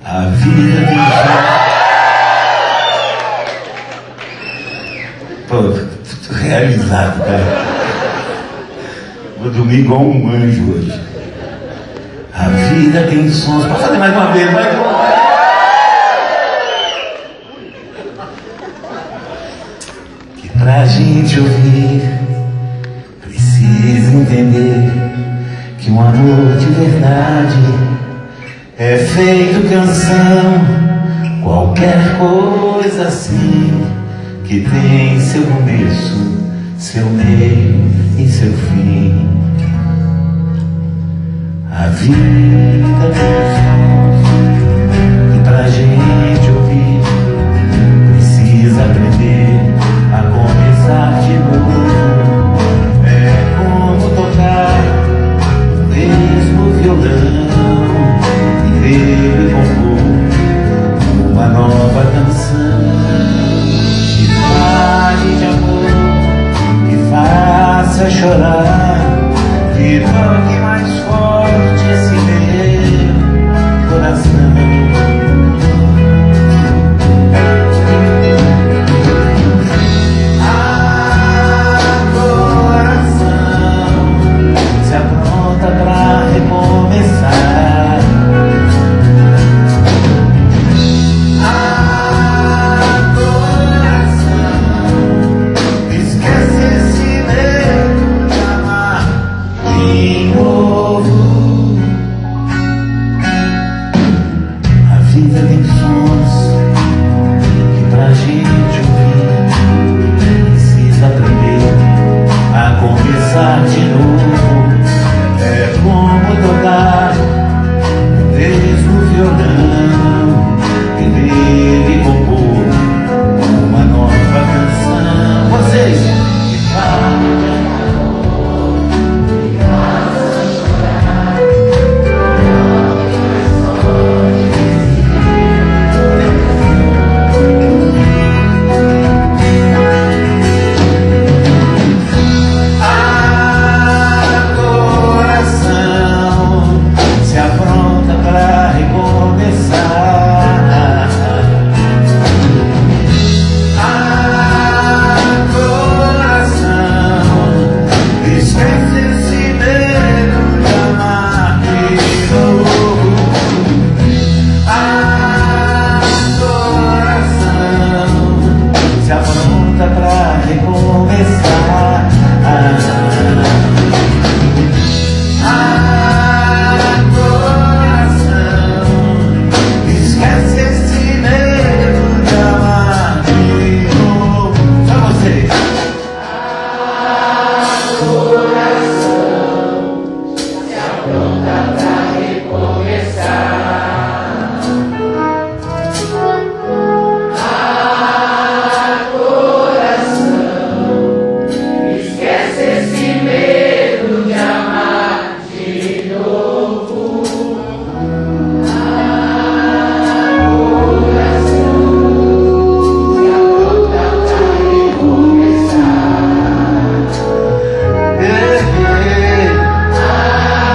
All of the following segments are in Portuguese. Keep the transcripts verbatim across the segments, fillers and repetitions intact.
A vida tem só... Pô, tô realizado, cara. Vou dormir igual um anjo hoje. A vida tem sons. Pode fazer mais uma vez, vai. Que pra gente ouvir precisa entender que um amor de verdade é feito canção, qualquer coisa assim, que tem seu começo, seu meio e seu fim. A vida tem sons que pra gente ouvir precisa aprender a começar de novo. É como tocar o mesmo violão e ver compor uma nova canção que fale de amor, que faça chorar, que toque mais forte esse meu coração.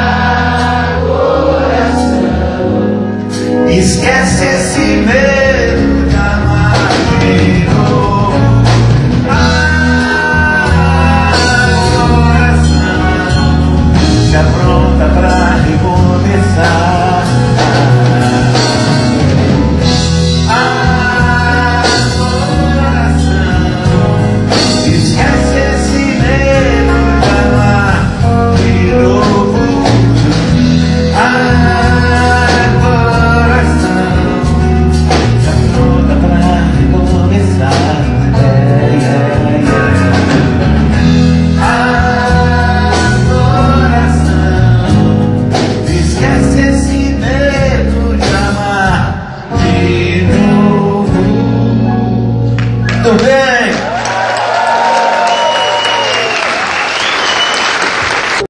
Esquece esse medo.